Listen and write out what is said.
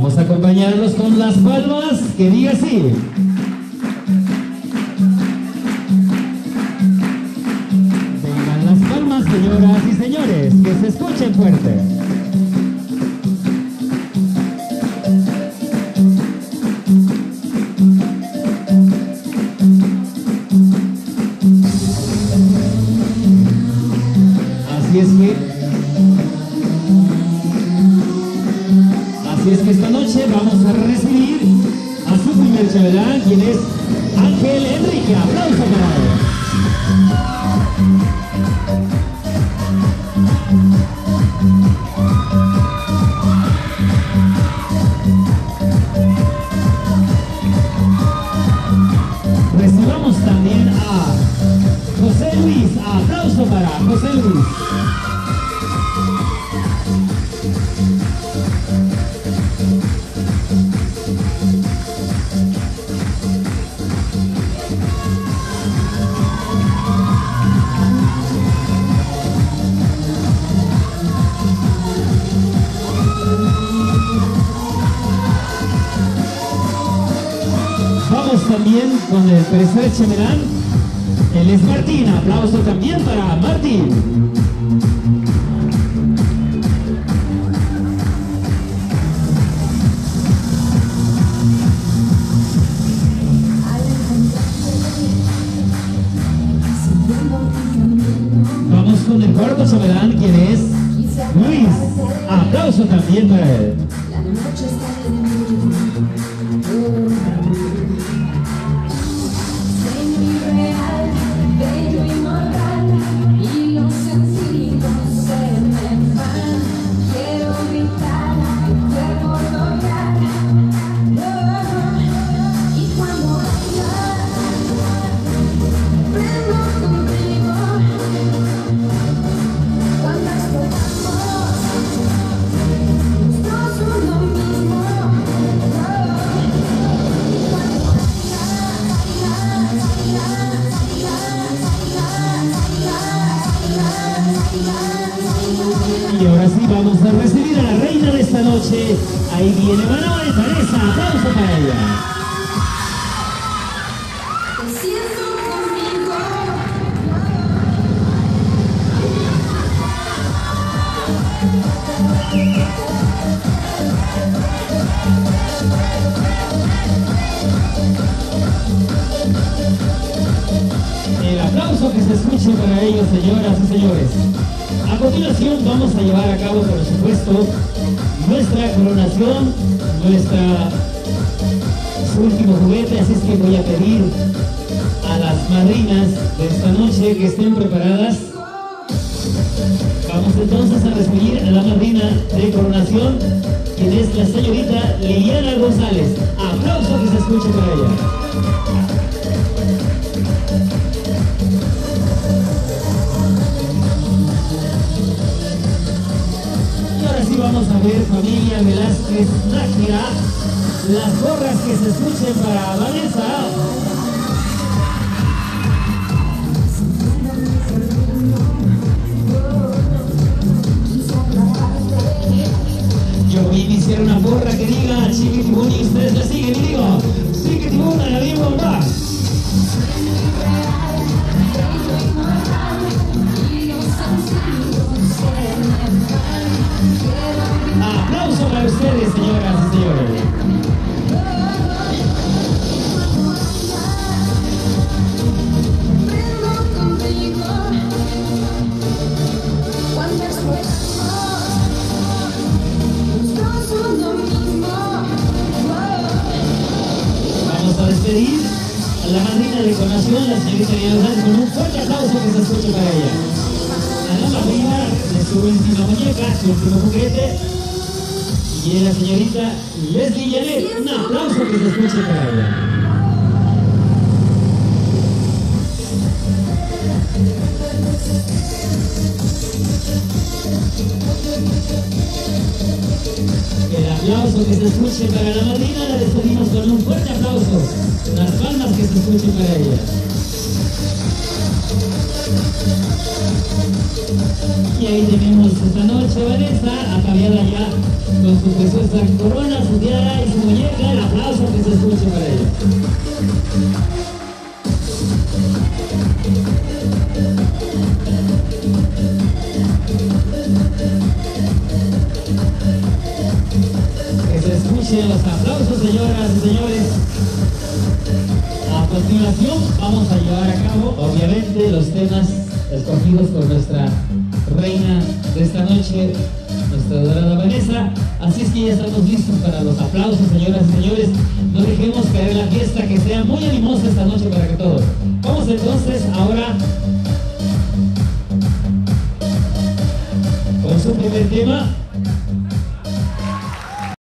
Vamos a acompañarlos con las palmas, que diga así. Vengan las palmas, señoras y señores, que se escuchen fuerte. Así es que esta noche vamos a recibir a su primer chambelán, quien es Ángel Enrique. ¡Aplauso para él! Recibamos también a José Luis. ¡Aplauso para José Luis! Vamos también con el tercer chambelán. Él es Martín. Aplauso también para Martín. Vamos con el cuarto chambelán, quien es Luis. Aplauso también para él. Y ahora sí vamos a recibir a la reina de esta noche. Ahí viene Manuel de Teresa. Aplauso para ella. El aplauso que se escuche para ellos, señoras y señores. A continuación vamos a llevar a cabo, por supuesto, nuestra coronación, su último juguete, así es que voy a pedir a las madrinas de esta noche que estén preparadas. Vamos entonces a recibir a la madrina de coronación, quien es la señorita Liliana González. Aplauso que se escuche para ella. Vamos a ver, familia Velázquez Nájera, las gorras que se escuchen para Vanessa. Yo voy a iniciar una gorra que diga Chiquitibún y ustedes la siguen y digo Chiquitibún a la misma más. Aplauso para ustedes, señoras y señores. Vamos a despedir a la madrina de coronación, la señorita Liliana González, con un fuerte aplauso que se escuche para ella. A la madrina de su última muñeca, su último juguete. Y a la señorita Leslie Janet, un aplauso que se escuche para ella. El aplauso que se escuche para la madrina la despedimos con un fuerte aplauso. Las palmas que se escuchen para ella. Y ahí tenemos esta noche Vanessa, ataviada ya con su preciosa corona, su tiara y su muñeca. El aplauso que se escuche para ella. Que se escuchen los aplausos, señoras y señores. A continuación vamos a llevar a cabo, obviamente, los temas escogidos por nuestra reina de esta noche, nuestra dorada Vanessa. Así es que ya estamos listos para los aplausos, señoras y señores. No dejemos caer la fiesta, que sea muy animosa esta noche para que todos. Vamos entonces ahora con su primer tema.